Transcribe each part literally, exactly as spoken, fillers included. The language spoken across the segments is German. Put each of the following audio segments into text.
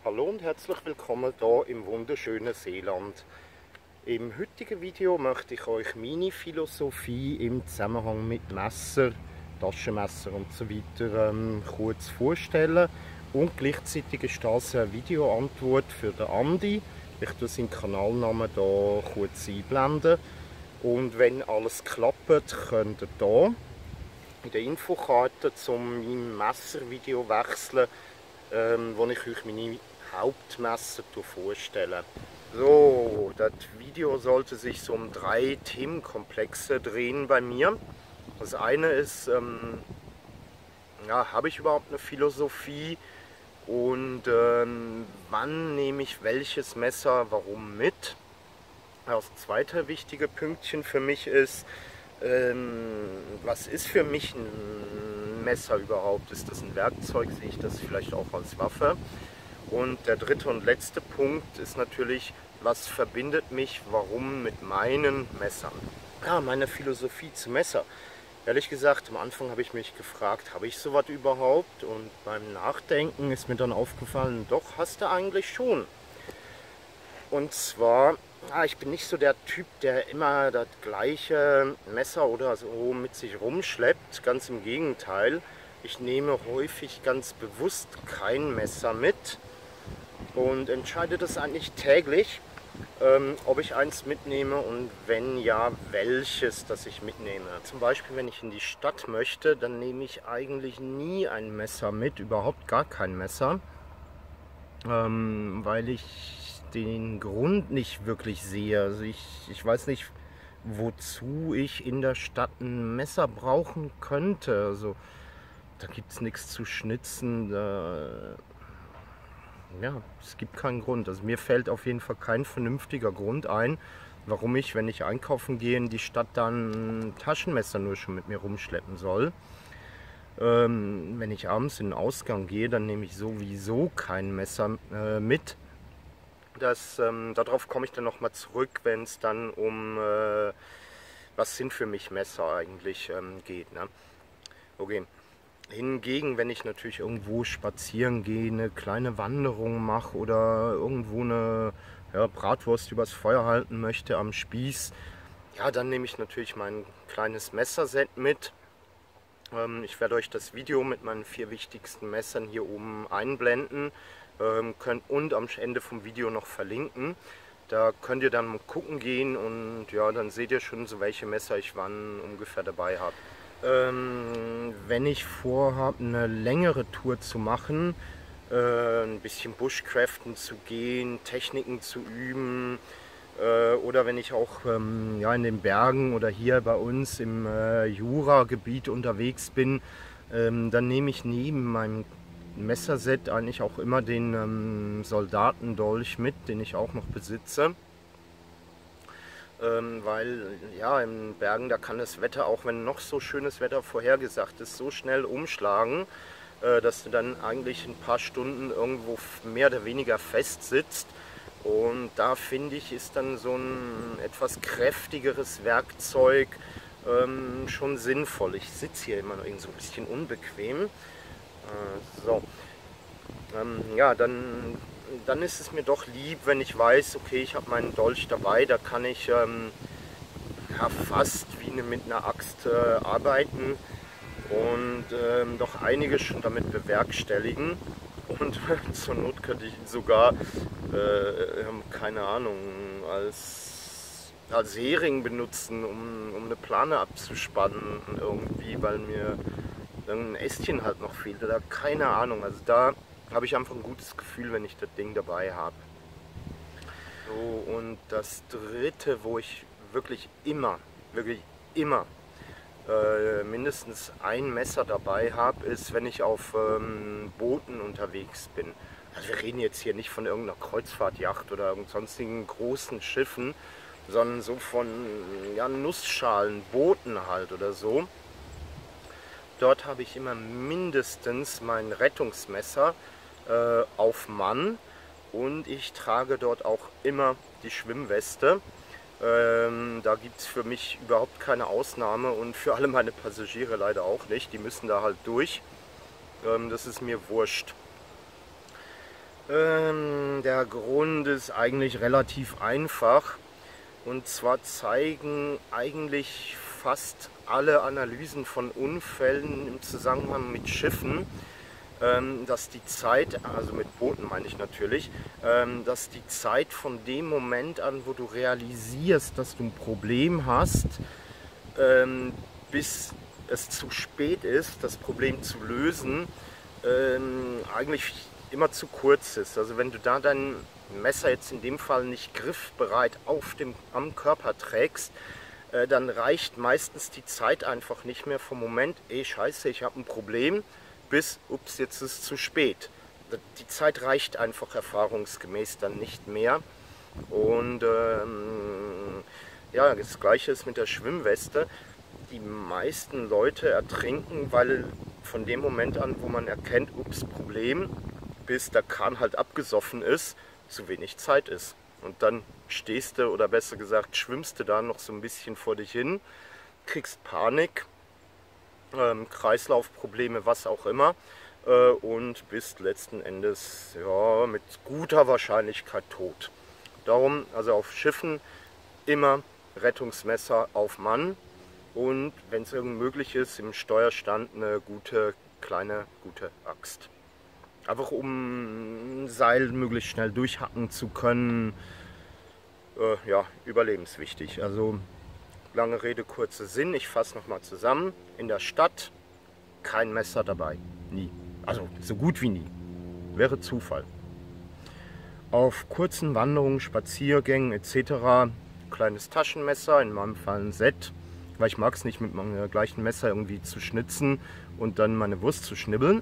Hallo und herzlich willkommen hier im wunderschönen Seeland. Im heutigen Video möchte ich euch meine Philosophie im Zusammenhang mit Messer, Taschenmesser und so weiter ähm, kurz vorstellen. Und gleichzeitig ist das eine Videoantwort für den Andi. Ich tue seinen Kanalnamen hier kurz einblenden. Und wenn alles klappt, könnt ihr hier in der Infokarte zum meinem Messervideo wechseln, ähm, wo ich euch meine Hauptmesser vorstelle. So, das Video sollte sich so um drei Themenkomplexe drehen bei mir. Das eine ist, ähm, ja, habe ich überhaupt eine Philosophie und ähm, wann nehme ich welches Messer, warum mit? Das zweite wichtige Pünktchen für mich ist, ähm, was ist für mich ein Messer überhaupt? Ist das ein Werkzeug? Sehe ich das vielleicht auch als Waffe? Und der dritte und letzte Punkt ist natürlich, was verbindet mich, warum mit meinen Messern? Ja, meine Philosophie zu Messer. Ehrlich gesagt, am Anfang habe ich mich gefragt, habe ich sowas überhaupt? Und beim Nachdenken ist mir dann aufgefallen, doch, hast du eigentlich schon. Und zwar, ja, ich bin nicht so der Typ, der immer das gleiche Messer oder so mit sich rumschleppt. Ganz im Gegenteil. Ich nehme häufig ganz bewusst kein Messer mit und entscheide das eigentlich täglich, ähm, ob ich eins mitnehme und wenn ja, welches, das ich mitnehme. Zum Beispiel, wenn ich in die Stadt möchte, dann nehme ich eigentlich nie ein Messer mit, überhaupt gar kein Messer, ähm, weil ich den Grund nicht wirklich sehe. Also ich, ich weiß nicht, wozu ich in der Stadt ein Messer brauchen könnte. Also da gibt es nichts zu schnitzen. Da, ja, es gibt keinen Grund. Also mir fällt auf jeden Fall kein vernünftiger Grund ein, warum ich, wenn ich einkaufen gehe, in die Stadt dann ein Taschenmesser nur schon mit mir rumschleppen soll. Ähm, wenn ich abends in den Ausgang gehe, dann nehme ich sowieso kein Messer äh, mit. Das, ähm, darauf komme ich dann nochmal zurück, wenn es dann um, äh, was sind für mich Messer eigentlich ähm, geht. Ne? Okay. Hingegen, wenn ich natürlich irgendwo spazieren gehe, eine kleine Wanderung mache oder irgendwo eine ja, Bratwurst übers Feuer halten möchte am Spieß, ja, dann nehme ich natürlich mein kleines Messerset mit. Ähm, ich werde euch das Video mit meinen vier wichtigsten Messern hier oben einblenden ähm, könnt, und am Ende vom Video noch verlinken. Da könnt ihr dann mal gucken gehen und ja, dann seht ihr schon, so welche Messer ich wann ungefähr dabei habe. Ähm, wenn ich vorhabe, eine längere Tour zu machen, äh, ein bisschen Bushcraften zu gehen, Techniken zu üben, äh, oder wenn ich auch ähm, ja, in den Bergen oder hier bei uns im äh, Jura-Gebiet unterwegs bin, ähm, dann nehme ich neben meinem Messerset eigentlich auch immer den ähm, Soldatendolch mit, den ich auch noch besitze. Ähm, weil ja, in Bergen, da kann das Wetter, auch wenn noch so schönes Wetter vorhergesagt ist, so schnell umschlagen, äh, dass du dann eigentlich ein paar Stunden irgendwo mehr oder weniger fest sitzt. Und da finde ich, ist dann so ein etwas kräftigeres Werkzeug ähm, schon sinnvoll. Ich sitze hier immer noch irgendwie so ein bisschen unbequem. Äh, so. Ähm, ja, dann dann ist es mir doch lieb, wenn ich weiß, okay, ich habe meinen Dolch dabei, da kann ich ähm, ja, fast wie eine, mit einer Axt äh, arbeiten und ähm, doch einiges schon damit bewerkstelligen. Und zur Not könnte ich ihn sogar, äh, keine Ahnung, als, als Hering benutzen, um, um eine Plane abzuspannen irgendwie, weil mir ein Ästchen halt noch fehlt oder keine Ahnung. Also da habe ich einfach ein gutes Gefühl, wenn ich das Ding dabei habe. So, und das dritte, wo ich wirklich immer, wirklich immer äh, mindestens ein Messer dabei habe, ist, wenn ich auf ähm, Booten unterwegs bin. Also wir reden jetzt hier nicht von irgendeiner Kreuzfahrtjacht oder sonstigen großen Schiffen, sondern so von ja, Nussschalen, Booten halt oder so. Dort habe ich immer mindestens mein Rettungsmesser äh, auf Mann und ich trage dort auch immer die Schwimmweste. Ähm, da gibt es für mich überhaupt keine Ausnahme und für alle meine Passagiere leider auch nicht. Die müssen da halt durch. Ähm, das ist mir wurscht. Ähm, der Grund ist eigentlich relativ einfach. Und zwar zeigen eigentlich fast alle Analysen von Unfällen im Zusammenhang mit Schiffen, ähm, dass die Zeit, also mit Booten meine ich natürlich, ähm, dass die Zeit von dem Moment an, wo du realisierst, dass du ein Problem hast, ähm, bis es zu spät ist, das Problem zu lösen, ähm, eigentlich immer zu kurz ist. Also wenn du da dein Messer jetzt in dem Fall nicht griffbereit auf dem, am Körper trägst, äh, dann reicht meistens die Zeit einfach nicht mehr vom Moment, ey scheiße, ich habe ein Problem, bis, ups, jetzt ist es zu spät. Die Zeit reicht einfach erfahrungsgemäß dann nicht mehr. Und ähm, ja, das gleiche ist mit der Schwimmweste. Die meisten Leute ertrinken, weil von dem Moment an, wo man erkennt, ups, Problem, bis der Kahn halt abgesoffen ist, zu wenig Zeit ist. Und dann stehst du, oder besser gesagt, schwimmst du da noch so ein bisschen vor dich hin, kriegst Panik, ähm, Kreislaufprobleme, was auch immer, äh, und bist letzten Endes ja, mit guter Wahrscheinlichkeit tot. Darum, also auf Schiffen immer Rettungsmesser auf Mann und, wenn es irgend möglich ist, im Steuerstand eine gute, kleine, gute Axt. Einfach um ein Seil möglichst schnell durchhacken zu können, äh, ja, überlebenswichtig. Also lange Rede, kurzer Sinn, ich fasse nochmal zusammen. In der Stadt kein Messer dabei, nie. Also so gut wie nie. Wäre Zufall. Auf kurzen Wanderungen, Spaziergängen et cetera kleines Taschenmesser, in meinem Fall ein Set, weil ich mag es nicht mit meinem gleichen Messer irgendwie zu schnitzen und dann meine Wurst zu schnibbeln.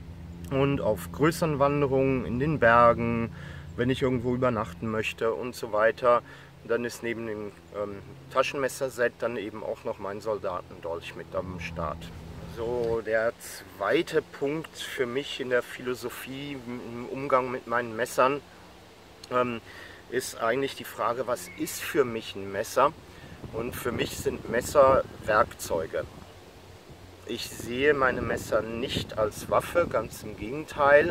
Und auf größeren Wanderungen in den Bergen, wenn ich irgendwo übernachten möchte und so weiter, dann ist neben dem ähm, Taschenmesserset dann eben auch noch mein Soldatendolch mit am Start. So, der zweite Punkt für mich in der Philosophie im Umgang mit meinen Messern ähm, ist eigentlich die Frage, was ist für mich ein Messer? Und für mich sind Messer Werkzeuge. Ich sehe meine Messer nicht als Waffe, ganz im Gegenteil.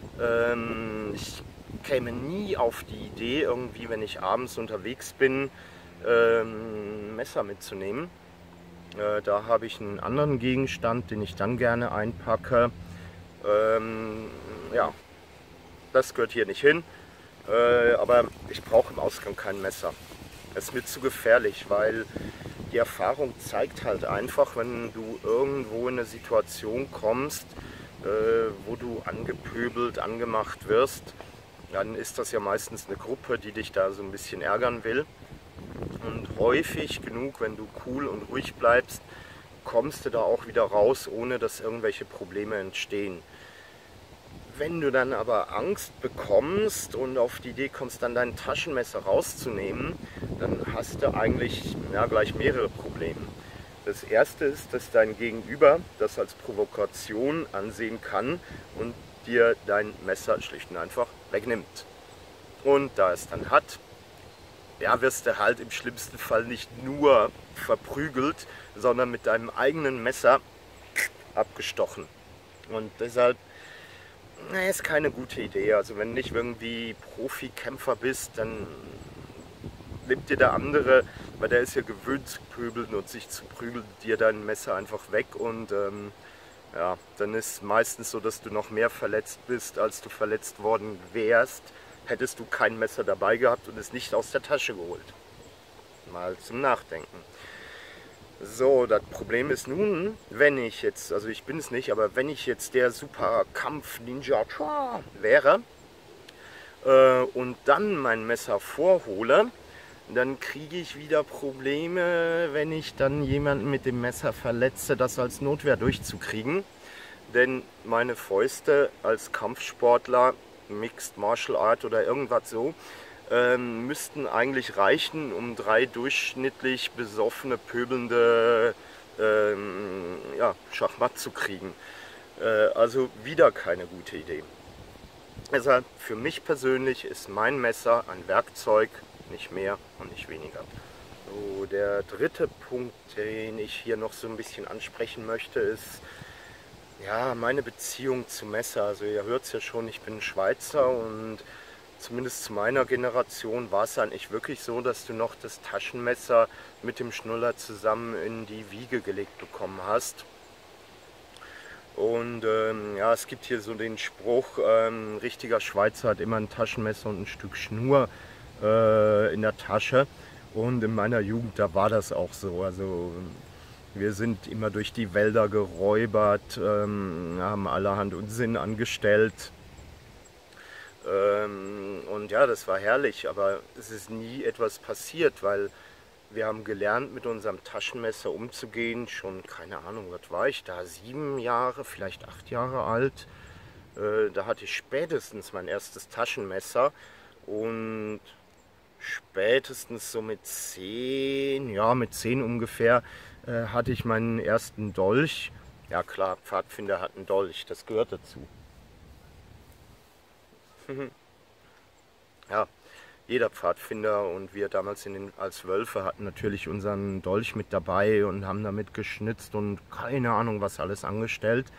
Ähm, ich käme nie auf die Idee, irgendwie, wenn ich abends unterwegs bin, ähm, ein Messer mitzunehmen. Äh, da habe ich einen anderen Gegenstand, den ich dann gerne einpacke. Ähm, ja, das gehört hier nicht hin. Äh, aber ich brauche im Ausgang kein Messer. Das ist mir zu gefährlich, weil die Erfahrung zeigt halt einfach, wenn du irgendwo in eine Situation kommst, äh, wo du angepöbelt, angemacht wirst, dann ist das ja meistens eine Gruppe, die dich da so ein bisschen ärgern will. Und häufig genug, wenn du cool und ruhig bleibst, kommst du da auch wieder raus, ohne dass irgendwelche Probleme entstehen. Wenn du dann aber Angst bekommst und auf die Idee kommst, dann dein Taschenmesser rauszunehmen, dann hast du eigentlich ja, gleich mehrere Probleme. Das erste ist, dass dein Gegenüber das als Provokation ansehen kann und dir dein Messer schlicht und einfach wegnimmt. Und da es dann hat, ja, wirst du halt im schlimmsten Fall nicht nur verprügelt, sondern mit deinem eigenen Messer abgestochen. Und deshalb na, ist keine gute Idee. Also wenn du nicht irgendwie Profikämpfer bist, dann nimmt dir der andere, weil der ist ja gewöhnt zu pöbeln und sich zu prügeln, dir dein Messer einfach weg und ähm, ja, dann ist meistens so, dass du noch mehr verletzt bist, als du verletzt worden wärst, hättest du kein Messer dabei gehabt und es nicht aus der Tasche geholt. Mal zum Nachdenken. So, das Problem ist nun, wenn ich jetzt, also ich bin es nicht, aber wenn ich jetzt der super Kampf-Ninja wäre äh, und dann mein Messer vorhole, dann kriege ich wieder Probleme, wenn ich dann jemanden mit dem Messer verletze, das als Notwehr durchzukriegen. Denn meine Fäuste als Kampfsportler, Mixed Martial Art oder irgendwas so, ähm, müssten eigentlich reichen, um drei durchschnittlich besoffene, pöbelnde ähm, ja, Schachmatt zu kriegen. Äh, also wieder keine gute Idee. Deshalb für mich persönlich ist mein Messer ein Werkzeug, nicht mehr und nicht weniger. So, der dritte Punkt, den ich hier noch so ein bisschen ansprechen möchte, ist, Ja, meine Beziehung zu Messer, also ihr hört es ja schon, ich bin Schweizer und zumindest zu meiner Generation war es eigentlich wirklich so, dass du noch das Taschenmesser mit dem Schnuller zusammen in die Wiege gelegt bekommen hast. Und ähm, ja, es gibt hier so den Spruch, ähm, ein richtiger Schweizer hat immer ein Taschenmesser und ein Stück Schnur äh, in der Tasche. Und in meiner Jugend, da war das auch so. Also wir sind immer durch die Wälder geräubert, ähm, haben allerhand Unsinn angestellt. Ähm, und ja, das war herrlich, aber es ist nie etwas passiert, weil wir haben gelernt, mit unserem Taschenmesser umzugehen. Schon, keine Ahnung, was war ich da? Sieben Jahre, vielleicht acht Jahre alt. Äh, da hatte ich spätestens mein erstes Taschenmesser. Und spätestens so mit zehn, ja, mit zehn ungefähr, äh, hatte ich meinen ersten Dolch. Ja klar, Pfadfinder hat einen Dolch, das gehört dazu. Ja, jeder Pfadfinder und wir damals in den, als Wölfe hatten natürlich unseren Dolch mit dabei und haben damit geschnitzt und keine Ahnung was alles angestellt.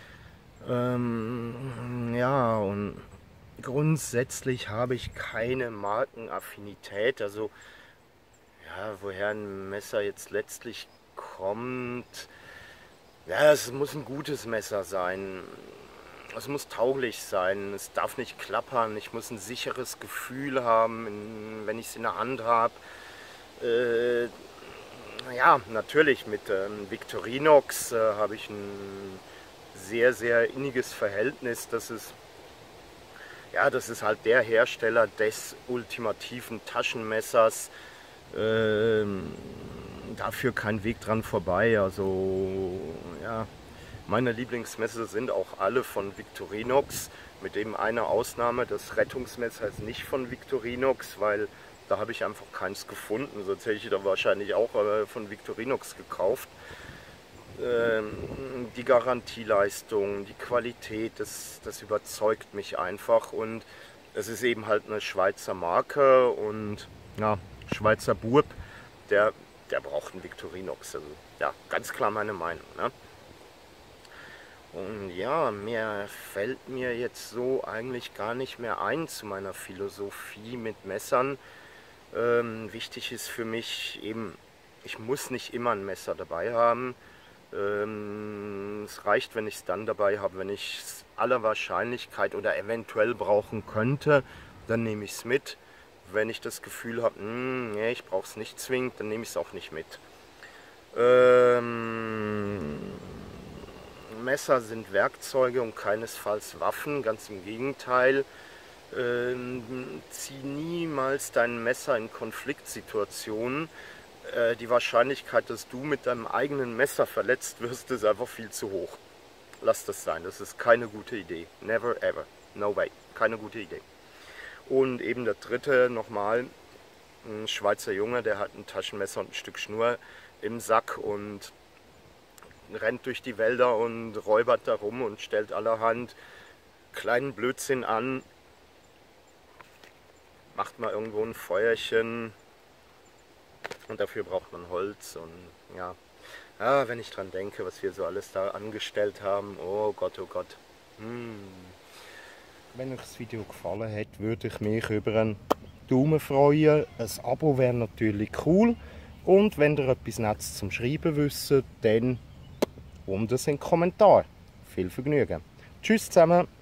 Ähm, ja, und grundsätzlich habe ich keine Markenaffinität, also ja, woher ein Messer jetzt letztlich kommt. Ja, es muss ein gutes Messer sein. Es muss tauglich sein. Es darf nicht klappern. Ich muss ein sicheres Gefühl haben, in, wenn ich es in der Hand habe. Äh, ja, natürlich mit ähm, Victorinox äh, habe ich ein sehr, sehr inniges Verhältnis. Das ist, ja, das ist halt der Hersteller des ultimativen Taschenmessers. Ähm, dafür kein Weg dran vorbei. Also ja, meine Lieblingsmesser sind auch alle von Victorinox, mit dem eine Ausnahme. Das Rettungsmesser ist nicht von Victorinox, weil da habe ich einfach keins gefunden. Sonst hätte ich da wahrscheinlich auch äh, von Victorinox gekauft. Ähm, die Garantieleistung, die Qualität, das, das überzeugt mich einfach. Und es ist eben halt eine Schweizer Marke und ja, Schweizer Bub, der, der braucht einen Victorinox. Also, ja, ganz klar meine Meinung. Ne? Und ja, mehr fällt mir jetzt so eigentlich gar nicht mehr ein zu meiner Philosophie mit Messern. Ähm, wichtig ist für mich eben, ich muss nicht immer ein Messer dabei haben. Ähm, es reicht, wenn ich es dann dabei habe, wenn ich es aller Wahrscheinlichkeit oder eventuell brauchen könnte, dann nehme ich es mit. Wenn ich das Gefühl habe, nee, ich brauche es nicht zwingend, dann nehme ich es auch nicht mit. Ähm, Messer sind Werkzeuge und keinesfalls Waffen, ganz im Gegenteil. Ähm, zieh niemals dein Messer in Konfliktsituationen. Äh, die Wahrscheinlichkeit, dass du mit deinem eigenen Messer verletzt wirst, ist einfach viel zu hoch. Lass das sein, das ist keine gute Idee. Never ever. No way. Keine gute Idee. Und eben der dritte nochmal, ein Schweizer Junge, der hat ein Taschenmesser und ein Stück Schnur im Sack und rennt durch die Wälder und räubert da rum und stellt allerhand kleinen Blödsinn an. Macht mal irgendwo ein Feuerchen und dafür braucht man Holz und ja. Ja, wenn ich dran denke, was wir so alles da angestellt haben, oh Gott, oh Gott. Hm. Wenn euch das Video gefallen hat, würde ich mich über einen Daumen freuen. Ein Abo wäre natürlich cool. Und wenn ihr etwas Nettes zum Schreiben wisst, dann unten sind Kommentare. Viel Vergnügen. Tschüss zusammen.